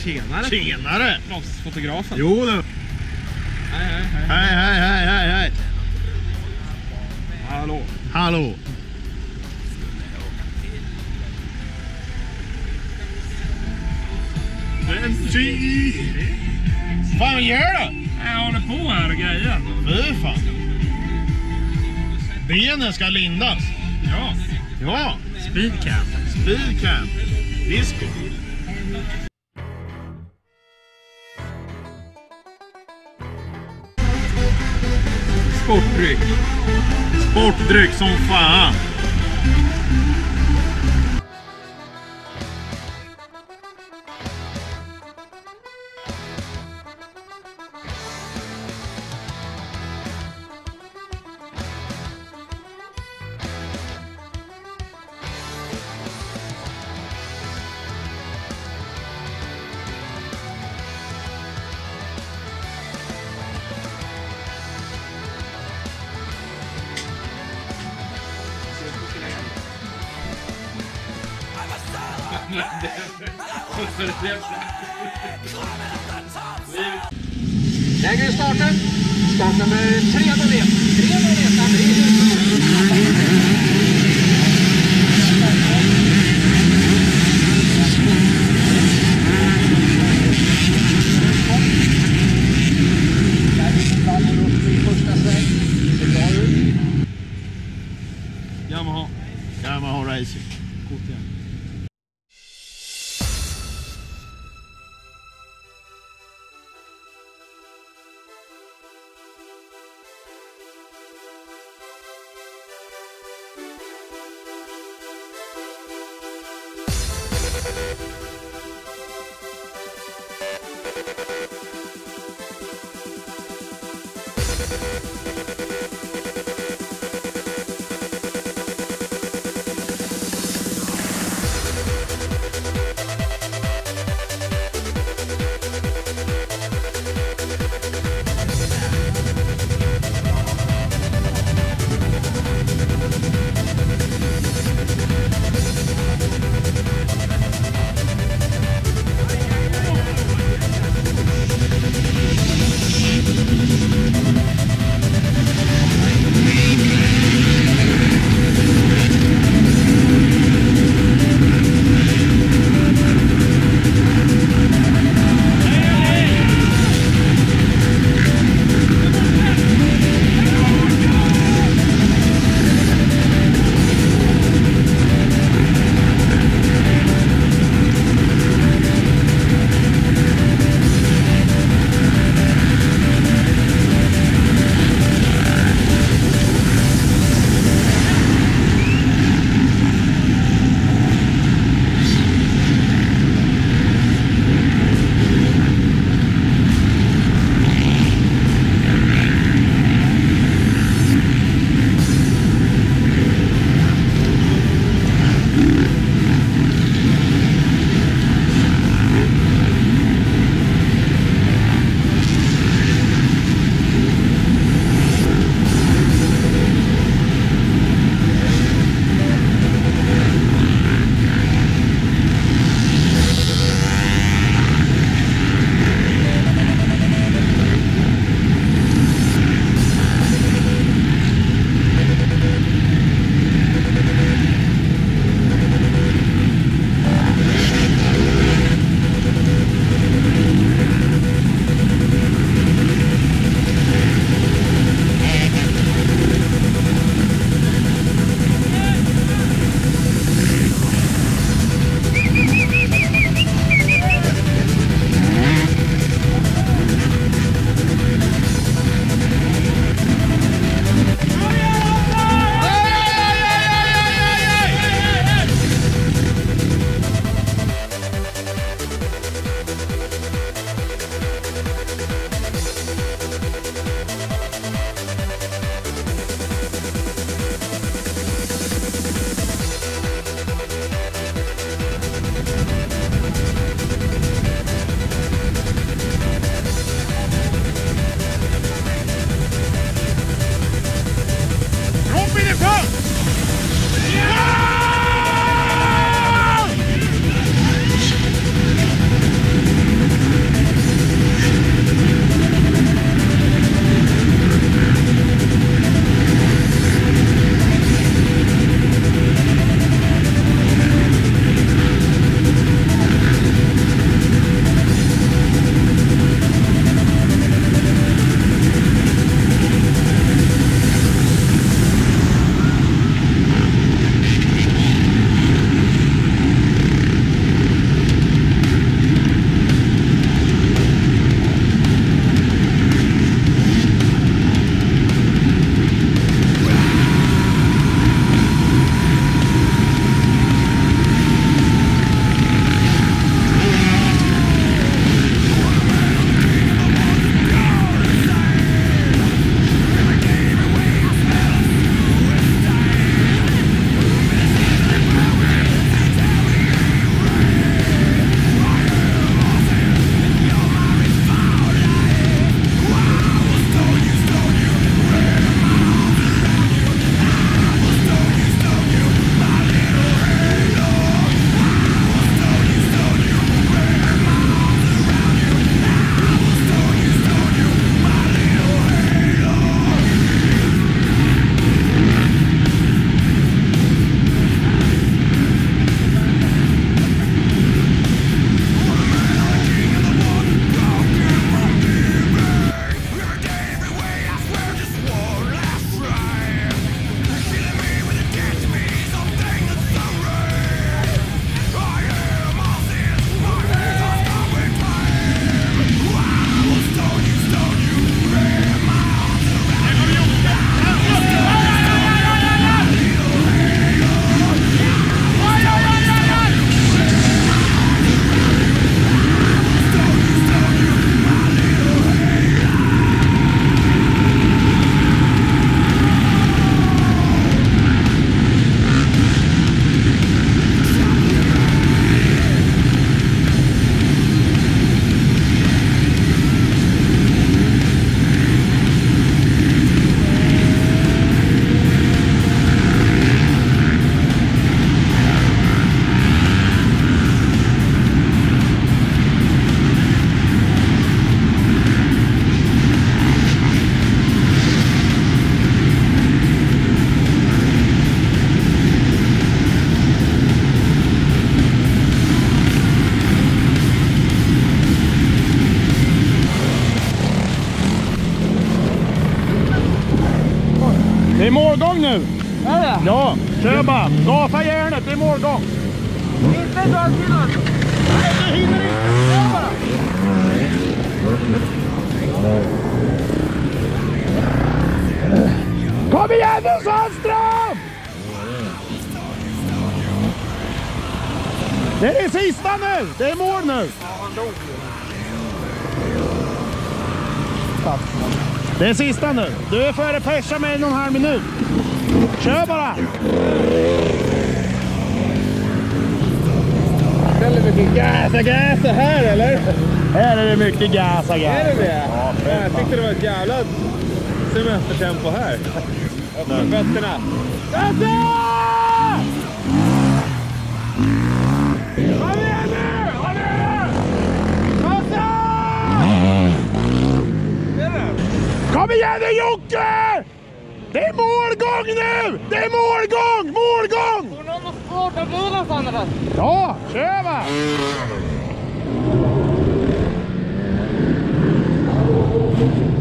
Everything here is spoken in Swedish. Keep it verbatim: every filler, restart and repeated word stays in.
Tjenare. Tjenare. Proffsfotografen. Jo du. Hej, hej, hej. Hej, hej, hej, hej, hej. Hallå. Hallå. Benji. Fan, vad gör du? Jag håller på här och grejer. Fy fan. Benen ska lindas. Ja. Ja. Speedcam. Speedcam. Disco. Sportdryck. Sportdryck som fan. Lägre starten. Start nummer tre har vet. tre har vet. Yamaha. Yamaha Racing. Coolt igen. Det är målgång nu. Är det? Ja, kör bara. Gasa järnet, det är målgång. Inte dra till alltså. Nej, du hinner inte. Kör bara. Kom igen nu, Sandström! Det är det sista nu. Det är mål nu. Det är sista nu. Du är före Persa med en och en halv minut. Kör bara. Ställer mycket gasa gasa här eller? Här är det mycket gas och gas. Är det det? Ja, Ja, jag tyckte det var ett jävla semestertempo här. Upp med fötterna. Gasa! Kom igen nu! Kom igen! Gasa! Kom igen nu, Jocke! Det är målgång nu! Det är målgång! Målgång! Får någon svårt att lura Sandra? Ja, kör va! Thank you.